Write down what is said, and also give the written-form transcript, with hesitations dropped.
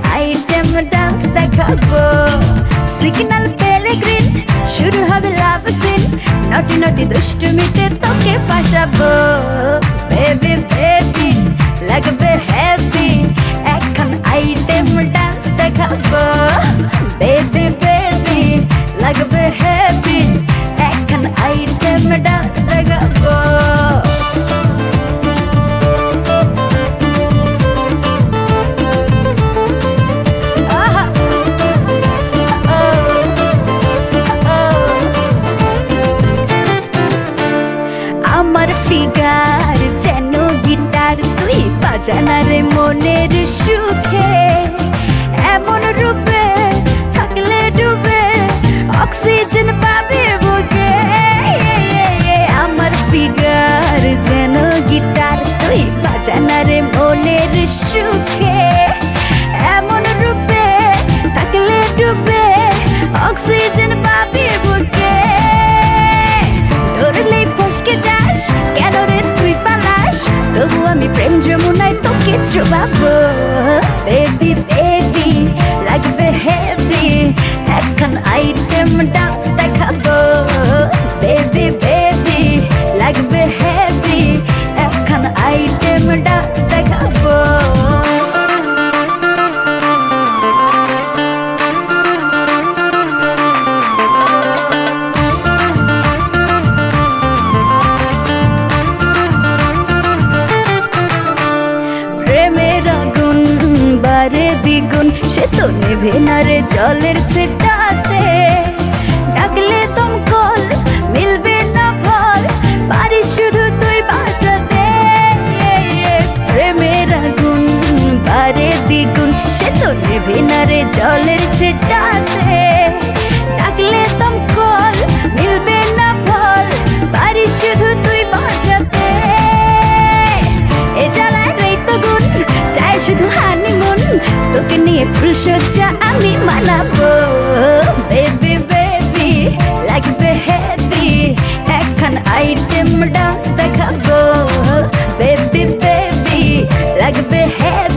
item dance দেখাবো signal পেলে green শুরু হবে লাভ সিন নটি নটি দুষ্টুমিতে তোকে ফাঁসাবো বেবি বেবি লাগবে হ্যাপি এখন আইটেম ডান্স দেখাবো বেবি বেবি লাগবে হ্যাপি এখন আইটেম ডান্স দেখাবো আমার ফিগার যেন গিটার তুই বাজানা রে মনের সুখে এমন রূপে থাকলে ডুবে অক্সিজেন পাবে বুকে আমার ফিগার যেন গিটার তুই বাজানা রে মনের সুখে এমন রূপে থাকলে ডুবে অক্সিজেন পাবে বুকে ধরলেই ফসকে যাস কেন রে তুই পালাস তবু আমি প্রেম যমুনায় তোকে চুবাবো বেবি বেবি লাগবে হেভি এখন আইটেম ডান্স দেখাবো বেবি বেবি লাগবে হেভি এখন আইটেম ডান্স দেখাবো বারে দ্বিগুণ সে তো নেভে না রে জলের ছেটাতে ডাকলে দমকল মিলবে না ফল পারিস শুধু তুই বাঁচাতে প্রেমের আগুন বারে দ্বিগুণ সে তো নেভে না রে জলের ছেটাতে ডাকলে দমকল মিলবে না ফল পারিস শুধু তুই বাঁচাতে এ জ্বালায় রেই তো গুণ চাই শুধু হানিমুন তোকে নিয়ে ফুলসজ্জা আমি মানাবো বেবি বেবি লাগবে হেভি এখন আইটেম ডান্স দেখাবো বেবি বেবি লাগবে হেভি